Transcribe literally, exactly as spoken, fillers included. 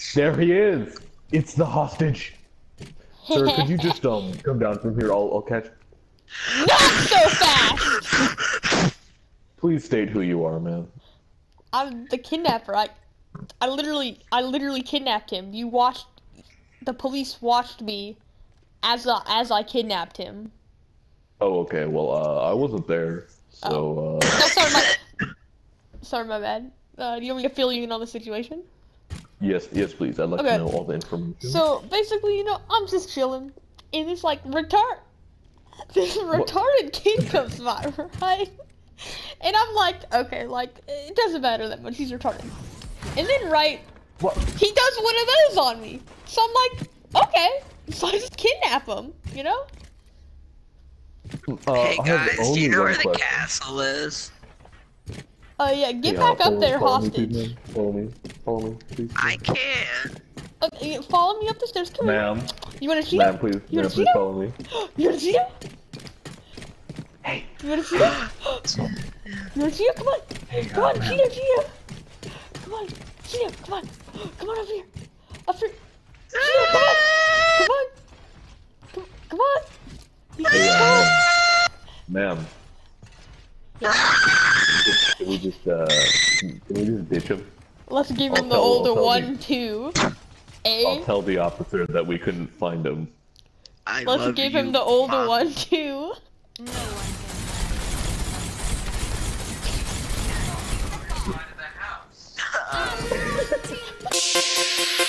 There he is! It's the hostage! Sir, could you just um come down from here? I'll, I'll catch... Not so fast! Please state who you are, man. I'm the kidnapper. I, I literally, I literally kidnapped him. You watched, the police watched me as uh, as I kidnapped him. Oh, okay. Well, uh, I wasn't there, so Oh. uh... No, sorry, my, sorry, my bad. Uh, do you want me to fill you in on the situation? Yes, yes, please. I'd like Okay. to know all the information. So basically, you know, I'm just chilling, and this like retard, this retarded kid comes by, right? And I'm like, okay, like it doesn't matter that much. He's retarded. And then, right, What? he does one of those on me. So I'm like, okay, so I just kidnap him, you know? Uh, Hey I have guys, do only you know one where the question. castle is? Oh yeah, get Yeah, back follow- up there, follow me, hostage. please, ma'am. Follow me. Follow me, please. I can't. Okay, follow me up the stairs. Come here. Ma'am. You wanna see Ma'am, him? please. You wanna Ma'am, see please him? follow me. You wanna see him? Hey. You wanna see him? You wanna see him? Come on. Hey, Come on, uh, see him, see him. Come on, see him. Come on. Come on up here. Up here. See him, come on. Come on. Come, come on. He's Hey, so uh, ma'am. Yeah. Can we just, uh, can we just ditch him? Let's give I'll him the tell- I'll older tell one, you. too. I'll A. tell the officer that we couldn't find him. I Let's love give you, him the older Mom. one, too. No one can. Uh,